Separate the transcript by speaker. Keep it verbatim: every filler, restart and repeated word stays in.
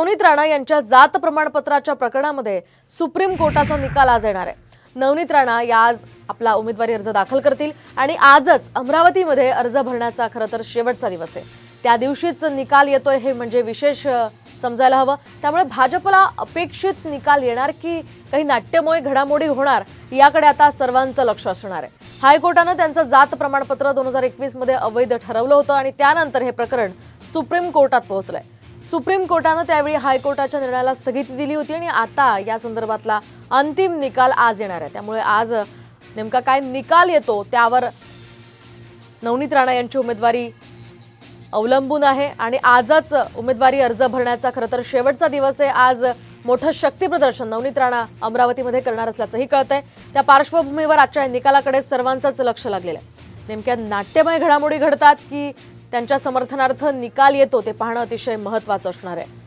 Speaker 1: नवनीत राणा यांच्या जात प्रमाणपत्राच्या प्रकरणामध्ये सुप्रीम कोर्टाचा निकाल आज येणार आहे। नवनीत राणा या आज आपला उमेदवारी अर्ज दाखल करतील आणि आजच अमरावतीमध्ये अर्ज भरण्याचा खरं तर शेवटचा दिवस आहे। त्या दिवशीच निकाल येतोय हे म्हणजे विशेष समजायला हवं। त्यामुळे भाजपला अपेक्षित निकाल येणार की काही नाट्यमय घडामोडी होणार याकडे आता सर्वांचं लक्ष असणार आहे। हायकोर्टाने त्यांचं जात प्रमाणपत्र दोन हजार एकवीस मध्ये अवैध ठरवलं होतं आणि त्यानंतर हे प्रकरण सुप्रीम कोर्टात पोहोचलंय। सुप्रीम कोर्टाने त्यावेळी हायकोर्टाच्या निर्णयाला स्थगिती दिली होती आणि आता या संदर्भातला अंतिम निकाल आज येणार आहे। त्यामुळे आज नेमका काय निकाल येतो त्यावर नवनीत राणा यांची उमेदवारी अवलंबून आहे आणि आजच उमेदवारी अर्ज भरण्याचा खरं तर शेवटचा दिवस आहे। आज मोठं शक्ती प्रदर्शन नवनीत राणा अमरावतीमध्ये करणार असल्याचंही कळतंय। त्या पार्श्वभूमीवर आजच्या निकालाकडे सर्वांचंच लक्ष लागलेलं आहे। नेमक्या नाट्यमय घडामोडी घडतात की त्यांच्या समर्थनार्थ निकाल येतो ते पाहणं अतिशय महत्त्वाचं असणार आहे।